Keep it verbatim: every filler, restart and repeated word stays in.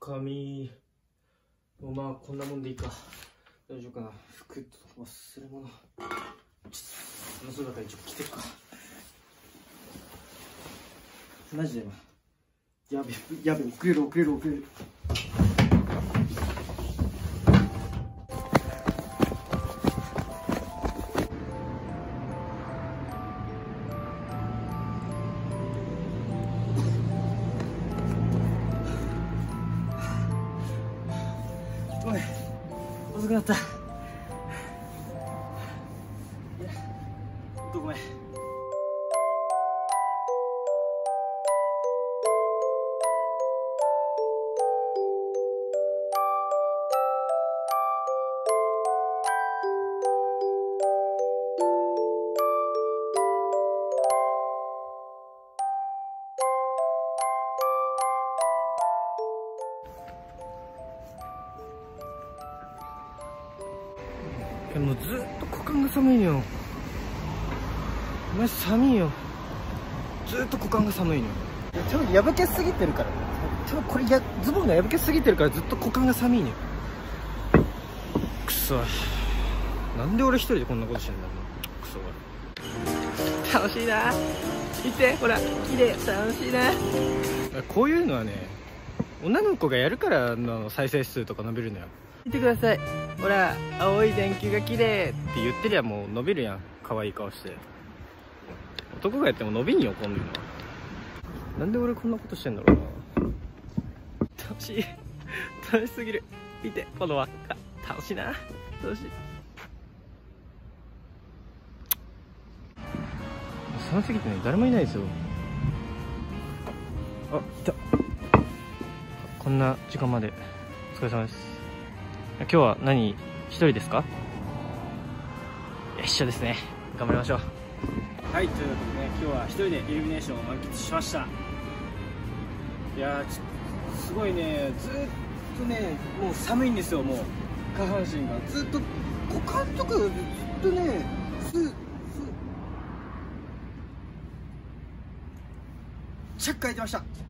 髪もまあこんなもんでいいか。大丈夫かな。服と忘れ物ちょっとその姿一応着てるか。マジでやべやべ遅れる遅れる遅れる。ごめん遅くなった。いやほんとごめん。もうずっと股間が寒いのよ。マジ寒いよ。ずっと股間が寒いのよ。多分破けすぎてるから。多分これやズボンが破けすぎてるからずっと股間が寒いのよ。くそ。なんで俺一人でこんなことしてんだろう。くそが。楽しいな。見てほら綺麗楽しいな。こういうのはね女の子がやるからの再生数とか伸びるのよ。見てくださいほら青い電球が綺麗って言ってりゃもう伸びるやん。可愛い顔して。男がやっても伸びんよこんなの。なんで俺こんなことしてんだろうな。楽しい楽しすぎる。見てこの輪っか楽しいな。楽しい。寒すぎてね誰もいないですよ。あいた。こんな時間までお疲れ様です。今日は何一人ですか？一緒ですね。頑張りましょう。はいというわけでね今日は一人でイルミネーションを満喫しました。いやーちすごいねずっとねもう寒いんですよ。もう下半身がずっと股間とかずっとねすすチャック開いてました。